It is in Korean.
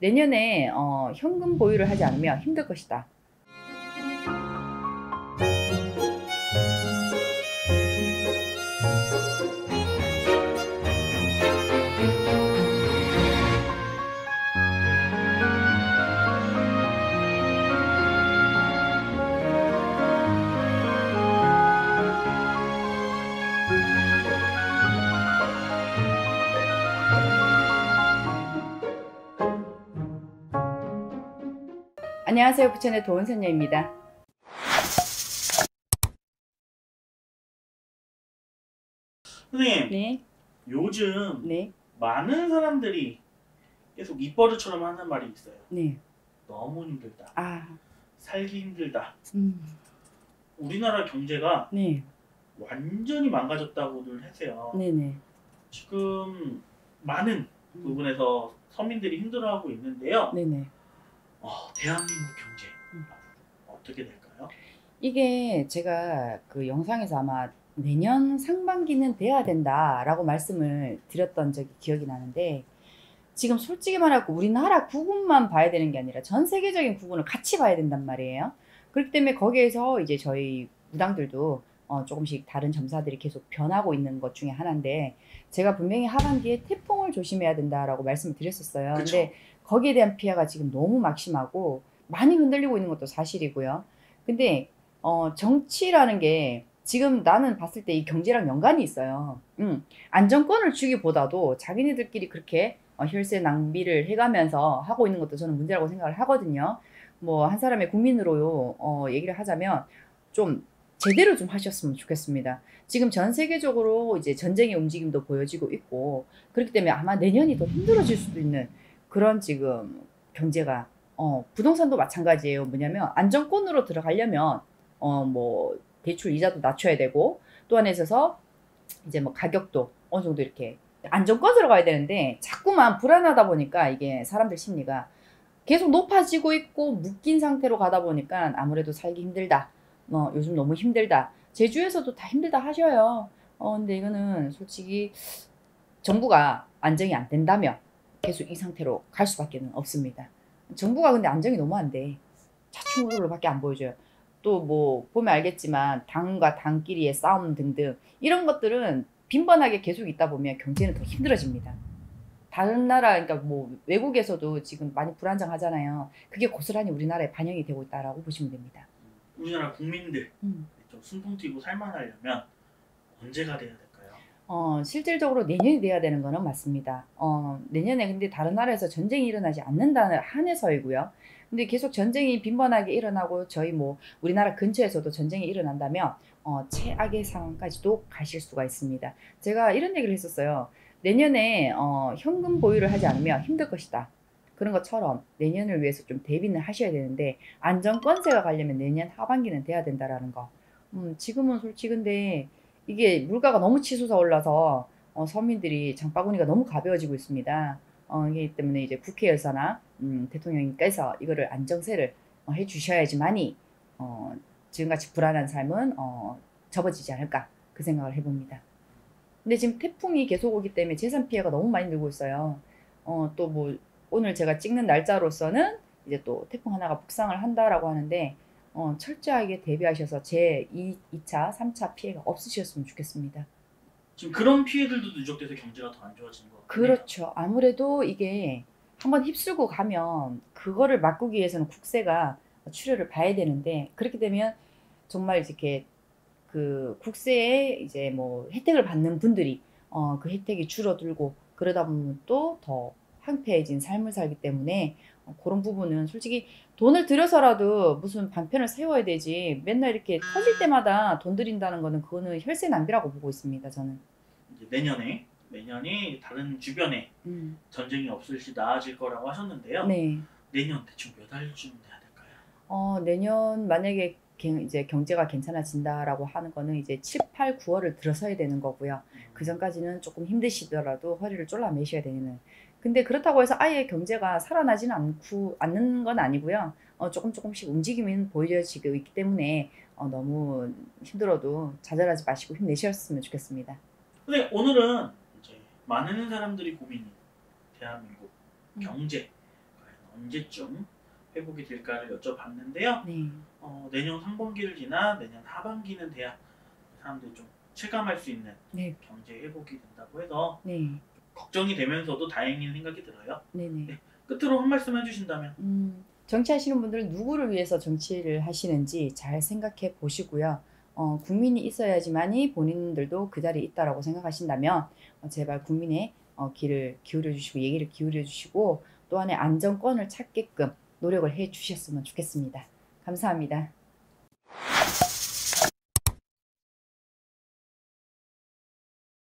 내년에 현금 보유를 하지 않으면 힘들 것이다. 안녕하세요. 부천의 도은선녀입니다. 선생님, 네. 요즘 네. 많은 사람들이 계속 입버릇처럼 하는 말이 있어요. 네. 너무 힘들다. 아. 살기 힘들다. 음. 우리나라 경제가 네. 완전히 망가졌다고들 하세요. 네네. 지금 많은 부분에서 서민들이 힘들어하고 있는데요. 네네. 대한민국 경제 어떻게 될까요? 이게 제가 그 영상에서 아마 내년 상반기는 돼야 된다라고 말씀을 드렸던 적이 기억이 나는데, 지금 솔직히 말하고 우리나라 구군만 봐야 되는 게 아니라 전 세계적인 구군을 같이 봐야 된단 말이에요. 그렇기 때문에 거기에서 이제 저희 무당들도 조금씩 다른 점사들이 계속 변하고 있는 것 중에 하나인데, 제가 분명히 하반기에 태풍을 조심해야 된다라고 말씀을 드렸었어요. 그쵸. 근데 거기에 대한 피해가 지금 너무 막심하고 많이 흔들리고 있는 것도 사실이고요. 근데 정치라는 게 지금 나는 봤을 때 이 경제랑 연관이 있어요. 안정권을 주기보다도 자기네들끼리 그렇게 혈세 낭비를 해가면서 하고 있는 것도 저는 문제라고 생각을 하거든요. 뭐 한 사람의 국민으로 얘기를 하자면 좀 제대로 좀 하셨으면 좋겠습니다. 지금 전 세계적으로 이제 전쟁의 움직임도 보여지고 있고, 그렇기 때문에 아마 내년이 더 힘들어질 수도 있는 그런 지금 경제가, 부동산도 마찬가지예요. 뭐냐면 안정권으로 들어가려면 뭐 대출 이자도 낮춰야 되고, 또 안에 있어서 이제 뭐 가격도 어느 정도 이렇게 안정권으로 가야 되는데, 자꾸만 불안하다 보니까 이게 사람들 심리가 계속 높아지고 있고 묶인 상태로 가다 보니까 아무래도 살기 힘들다. 요즘 너무 힘들다. 제주에서도 다 힘들다 하셔요. 근데 이거는 솔직히 정부가 안정이 안 된다면 계속 이 상태로 갈 수밖에 없습니다. 정부가 근데 안정이 너무 안 돼. 자충우돌로밖에 안 보여줘요. 또 뭐 보면 알겠지만 당과 당끼리의 싸움 등등 이런 것들은 빈번하게 계속 있다 보면 경제는 더 힘들어집니다. 다른 나라, 그러니까 뭐 외국에서도 지금 많이 불안정하잖아요. 그게 고스란히 우리나라에 반영이 되고 있다라고 보시면 됩니다. 우리나라 국민들 좀 순풍 튀고 살만하려면 언제가 돼야 될까요? 실질적으로 내년이 돼야 되는 거는 맞습니다. 내년에 근데 다른 나라에서 전쟁이 일어나지 않는다는 한해서이고요. 근데 계속 전쟁이 빈번하게 일어나고 저희 뭐 우리나라 근처에서도 전쟁이 일어난다면 최악의 상황까지도 가실 수가 있습니다. 제가 이런 얘기를 했었어요. 내년에 현금 보유를 하지 않으면 힘들 것이다. 그런 것처럼 내년을 위해서 좀 대비는 하셔야 되는데, 안정권세가 가려면 내년 하반기는 돼야 된다라는 거. 지금은 솔직히 근데 이게 물가가 너무 치솟아 올라서 서민들이 장바구니가 너무 가벼워지고 있습니다. 이기 때문에 이제 국회에서나 대통령님께서 이거를 안정세를 해 주셔야지만이 지금같이 불안한 삶은 접어지지 않을까, 그 생각을 해봅니다. 근데 지금 태풍이 계속 오기 때문에 재산 피해가 너무 많이 늘고 있어요. 또 뭐 오늘 제가 찍는 날짜로서는 이제 또 태풍 하나가 북상을 한다라고 하는데, 철저하게 대비하셔서 제 2차, 3차 피해가 없으셨으면 좋겠습니다. 지금 그런 피해들도 누적돼서 경제가 더 안 좋아지는 것 같아요. 그렇죠. 아무래도 이게 한번 휩쓸고 가면 그거를 막기 위해서는 국세가 출혈을 봐야 되는데, 그렇게 되면 정말 이렇게 그 국세에 이제 뭐 혜택을 받는 분들이 그 혜택이 줄어들고, 그러다 보면 또 더 황폐해진 삶을 살기 때문에 그런 부분은 솔직히 돈을 들여서라도 무슨 방편을 세워야 되지, 맨날 이렇게 터질 때마다 돈 들인다는 거는 그거는 혈세 낭비라고 보고 있습니다, 저는. 이제 내년이 다른 주변에 전쟁이 없을 시 나아질 거라고 하셨는데요. 네. 내년 대충 몇 달쯤 돼야 될까요? 내년 만약에 이제 경제가 괜찮아진다라고 하는 거는 이제 7, 8, 9월을 들어서야 되는 거고요. 그 전까지는 조금 힘드시더라도 허리를 졸라매셔야 되는. 근데 그렇다고 해서 아예 경제가 살아나지는 않는 건 아니고요. 조금씩 움직임은 보여지고 있기 때문에 너무 힘들어도 좌절하지 마시고 힘내셨으면 좋겠습니다. 근데 오늘은 이제 많은 사람들이 고민인 대한민국 경제, 과연 언제쯤 회복이 될까를 여쭤봤는데요. 네. 내년 상반기를 지나 내년 하반기는 돼야 사람들이 좀 체감할 수 있는 네. 경제 회복이 된다고 해서 네. 걱정이 되면서도 다행인 생각이 들어요. 네네. 네. 끝으로 한 말씀 해주신다면? 정치하시는 분들은 누구를 위해서 정치를 하시는지 잘 생각해 보시고요. 국민이 있어야지만이 본인들도 그 자리에 있다라고 생각하신다면 제발 국민의 귀를 기울여 주시고 얘기를 기울여 주시고 또 안에 안정권을 찾게끔 노력을 해 주셨으면 좋겠습니다. 감사합니다.